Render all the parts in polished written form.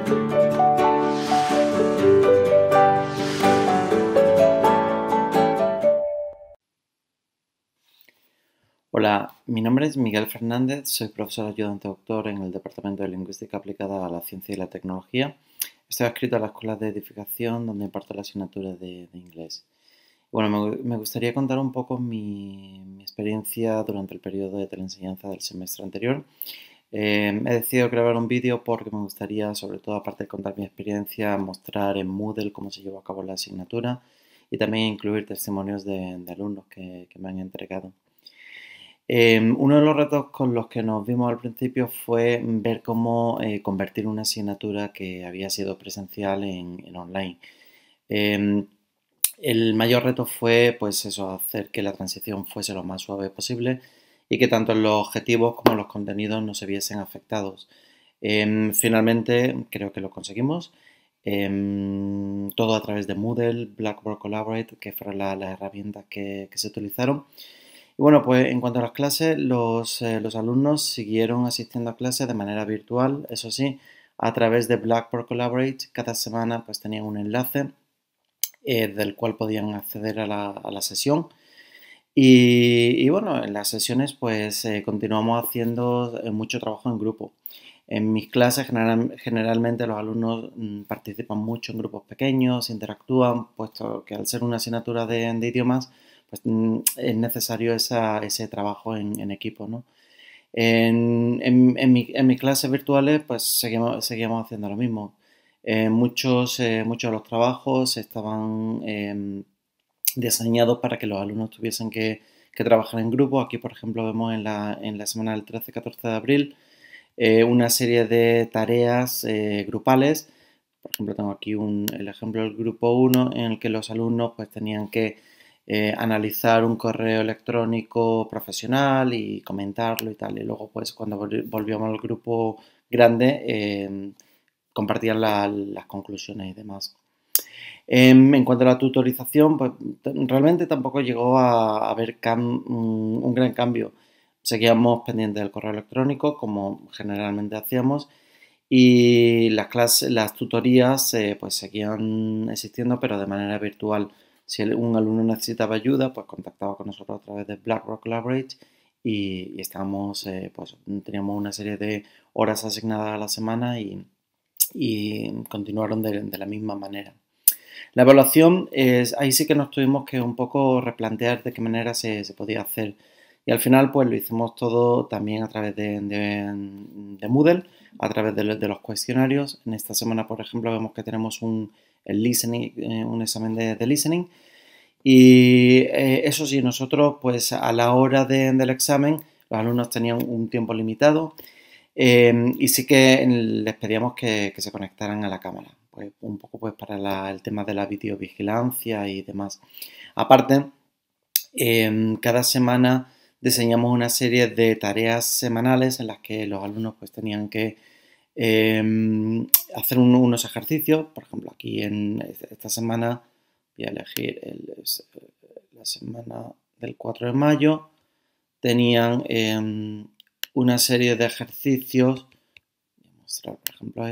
Hola, mi nombre es Miguel Fernández, soy profesor ayudante doctor en el Departamento de Lingüística Aplicada a la Ciencia y la Tecnología. Estoy adscrito a la Escuela de Edificación donde imparto la asignatura de inglés. Bueno, me gustaría contar un poco mi experiencia durante el periodo de teleenseñanza del semestre anterior. He decidido grabar un vídeo porque me gustaría, sobre todo aparte de contar mi experiencia, mostrar en Moodle cómo se llevó a cabo la asignatura y también incluir testimonios de alumnos que me han entregado. Uno de los retos con los que nos vimos al principio fue ver cómo convertir una asignatura que había sido presencial en online. El mayor reto fue, pues eso, hacer que la transición fuese lo más suave posible y que tanto los objetivos como los contenidos no se viesen afectados. Finalmente creo que lo conseguimos. Todo a través de Moodle, Blackboard Collaborate, que fueron las herramientas que se utilizaron. Y bueno, pues en cuanto a las clases, los alumnos siguieron asistiendo a clases de manera virtual, eso sí, a través de Blackboard Collaborate. Cada semana pues tenían un enlace del cual podían acceder a la sesión. Y bueno, en las sesiones pues continuamos haciendo mucho trabajo en grupo. En mis clases generalmente los alumnos participan mucho en grupos pequeños, interactúan, puesto que al ser una asignatura de idiomas, pues es necesario ese trabajo en equipo, ¿no? En mis clases virtuales pues seguíamos haciendo lo mismo. Muchos de los trabajos estaban diseñados para que los alumnos tuviesen que trabajar en grupo. Aquí, por ejemplo, vemos en la semana del 13-14 de abril una serie de tareas grupales. Por ejemplo, tengo aquí el ejemplo del grupo 1 en el que los alumnos pues tenían que analizar un correo electrónico profesional y comentarlo y tal. Y luego, pues, cuando volvíamos al grupo grande, compartían las conclusiones y demás. En cuanto a la tutorización, pues realmente tampoco llegó a haber un gran cambio. Seguíamos pendientes del correo electrónico, como generalmente hacíamos, y las tutorías pues seguían existiendo, pero de manera virtual. Si un alumno necesitaba ayuda, pues contactaba con nosotros a través de Blackboard Collaborate y estábamos, pues teníamos una serie de horas asignadas a la semana y continuaron de la misma manera. La evaluación ahí sí que nos tuvimos que un poco replantear de qué manera se podía hacer. Y al final pues lo hicimos todo también a través de Moodle, a través de los cuestionarios. En esta semana, por ejemplo, vemos que tenemos un examen de listening. Y eso sí, nosotros pues a la hora del examen los alumnos tenían un tiempo limitado y sí que les pedíamos que se conectaran a la cámara, pues un poco pues para el tema de la videovigilancia y demás. Aparte, cada semana diseñamos una serie de tareas semanales en las que los alumnos pues tenían que hacer unos ejercicios. Por ejemplo, aquí en esta semana voy a elegir la semana del 4 de mayo. Tenían una serie de ejercicios, voy a mostrar por ejemplo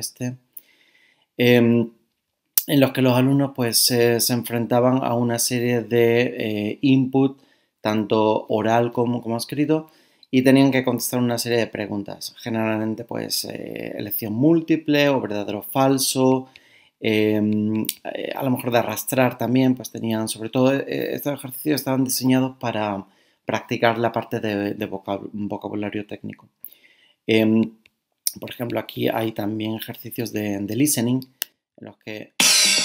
en los que los alumnos pues se enfrentaban a una serie de input, tanto oral como escrito, y tenían que contestar una serie de preguntas, generalmente pues elección múltiple o verdadero o falso, a lo mejor de arrastrar también, pues tenían, sobre todo estos ejercicios estaban diseñados para practicar la parte de vocabulario técnico. Por ejemplo, aquí hay también ejercicios de listening en los que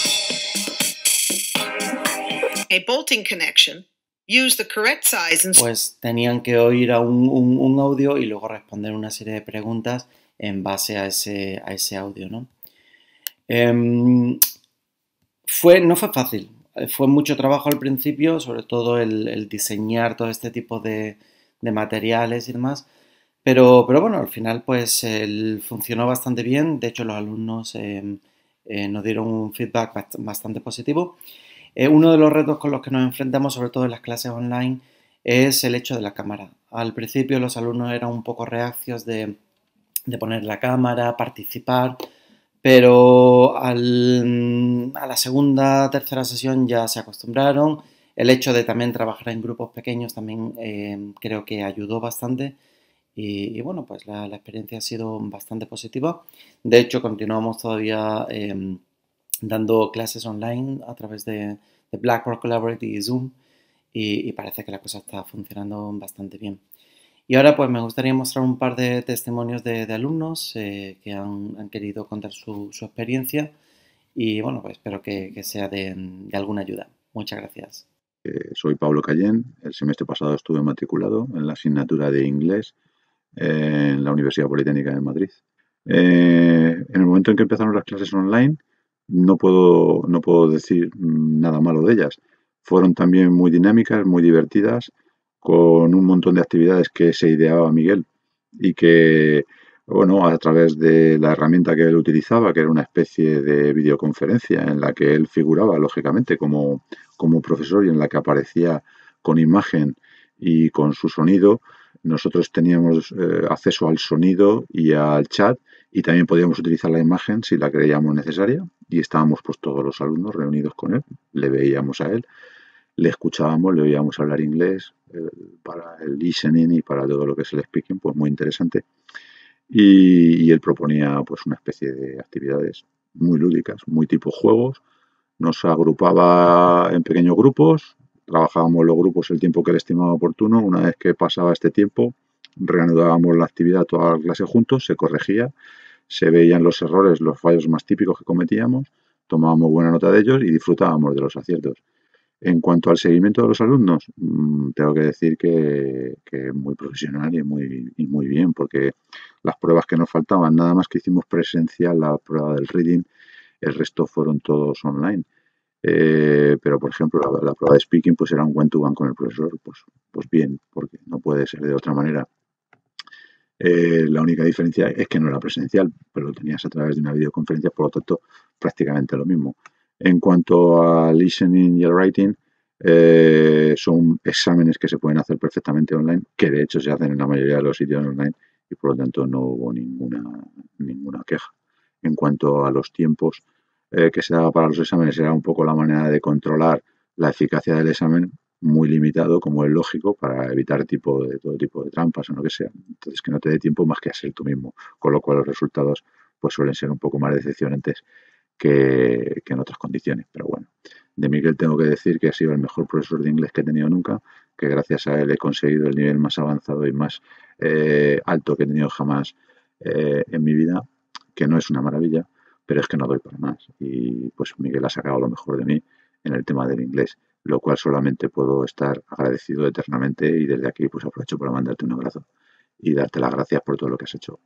a bolting connection, use the correct size and pues tenían que oír a un audio y luego responder una serie de preguntas en base a ese audio, ¿no? No fue fácil, fue mucho trabajo al principio, sobre todo el diseñar todo este tipo de materiales y demás, pero bueno, al final pues funcionó bastante bien. De hecho, los alumnos nos dieron un feedback bastante positivo. Uno de los retos con los que nos enfrentamos, sobre todo en las clases online, es el hecho de la cámara. Al principio los alumnos eran un poco reacios de poner la cámara, participar, pero a la segunda, tercera sesión ya se acostumbraron. El hecho de también trabajar en grupos pequeños también creo que ayudó bastante y bueno, pues la experiencia ha sido bastante positiva. De hecho, continuamos todavía dando clases online a través de Blackboard Collaborate y Zoom y parece que la cosa está funcionando bastante bien. Y ahora pues me gustaría mostrar un par de testimonios de alumnos que han querido contar su experiencia y bueno, pues espero que sea de alguna ayuda. Muchas gracias. Soy Pablo Cayén. El semestre pasado estuve matriculado en la asignatura de inglés en la Universidad Politécnica de Madrid. En el momento en que empezaron las clases online, no puedo decir nada malo de ellas. Fueron también muy dinámicas, muy divertidas, con un montón de actividades que se ideaba Miguel y que, bueno, a través de la herramienta que él utilizaba, que era una especie de videoconferencia en la que él figuraba, lógicamente, como profesor y en la que aparecía con imagen y con su sonido, nosotros teníamos acceso al sonido y al chat y también podíamos utilizar la imagen si la creíamos necesaria y estábamos pues todos los alumnos reunidos con él, le veíamos a él, le escuchábamos, le oíamos hablar inglés para el listening y para todo lo que es el speaking, pues muy interesante. Y él proponía pues una especie de actividades muy lúdicas, muy tipo juegos, nos agrupaba en pequeños grupos, trabajábamos los grupos el tiempo que él estimaba oportuno. Una vez que pasaba este tiempo, reanudábamos la actividad toda la clase juntos, se corregía, se veían los errores, los fallos más típicos que cometíamos, tomábamos buena nota de ellos y disfrutábamos de los aciertos. En cuanto al seguimiento de los alumnos, tengo que decir que muy profesional y muy bien, porque las pruebas que nos faltaban, nada más que hicimos presencial la prueba del reading, el resto fueron todos online. Pero, por ejemplo, la prueba de speaking pues era un one-to-one con el profesor, pues bien, porque no puede ser de otra manera. La única diferencia es que no era presencial, pero lo tenías a través de una videoconferencia, por lo tanto, prácticamente lo mismo. En cuanto al listening y el writing, son exámenes que se pueden hacer perfectamente online, que de hecho se hacen en la mayoría de los sitios online y por lo tanto no hubo ninguna queja. En cuanto a los tiempos que se daba para los exámenes, era un poco la manera de controlar la eficacia del examen, muy limitado, como es lógico, para evitar todo tipo de trampas o lo que sea. Entonces, que no te dé tiempo más que a ser tú mismo, con lo cual los resultados pues suelen ser un poco más decepcionantes que en otras condiciones. Pero bueno, de Miguel tengo que decir que ha sido el mejor profesor de inglés que he tenido nunca, que gracias a él he conseguido el nivel más avanzado y más alto que he tenido jamás en mi vida, que no es una maravilla, pero es que no doy para más. Y pues Miguel ha sacado lo mejor de mí en el tema del inglés, lo cual solamente puedo estar agradecido eternamente y desde aquí pues aprovecho para mandarte un abrazo y darte las gracias por todo lo que has hecho.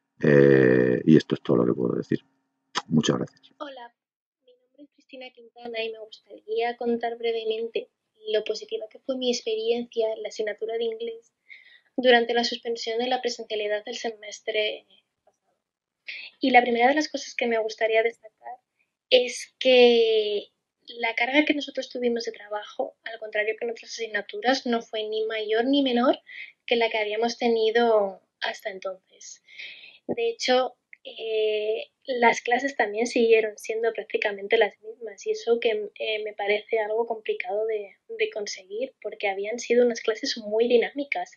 Y esto es todo lo que puedo decir. Muchas gracias. Hola, mi nombre es Cristina Quintana y me gustaría contar brevemente lo positiva que fue mi experiencia en la asignatura de inglés durante la suspensión de la presencialidad del semestre pasado. Y la primera de las cosas que me gustaría destacar es que la carga que nosotros tuvimos de trabajo, al contrario que en otras asignaturas, no fue ni mayor ni menor que la que habíamos tenido hasta entonces. De hecho, las clases también siguieron siendo prácticamente las mismas y eso que me parece algo complicado de conseguir porque habían sido unas clases muy dinámicas.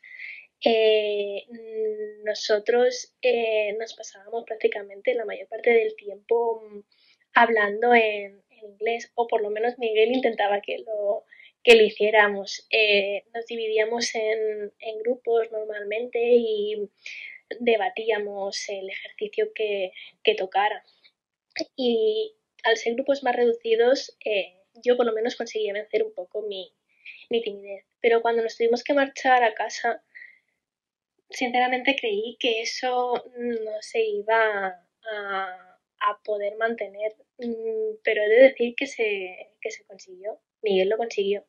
Nosotros nos pasábamos prácticamente la mayor parte del tiempo hablando en inglés, o por lo menos Miguel intentaba que lo hiciéramos. Nos dividíamos en grupos normalmente y debatíamos el ejercicio que tocara. Y al ser grupos más reducidos, yo por lo menos conseguía vencer un poco mi timidez. Pero cuando nos tuvimos que marchar a casa, sinceramente creí que eso no se iba a poder mantener, pero he de decir que se consiguió. Miguel lo consiguió.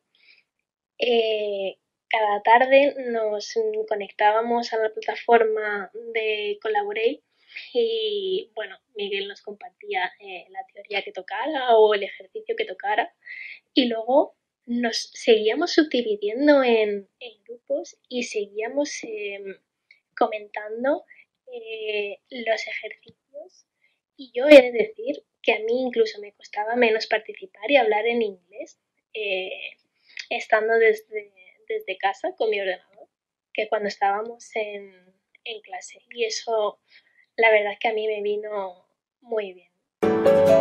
Cada tarde nos conectábamos a la plataforma de Collaborate y bueno, Miguel nos compartía la teoría que tocara o el ejercicio que tocara y luego nos seguíamos subdividiendo en grupos y seguíamos comentando los ejercicios Y yo he de decir que a mí incluso me costaba menos participar y hablar en inglés estando desde casa con mi ordenador que cuando estábamos en clase. Y eso, la verdad es que a mí me vino muy bien.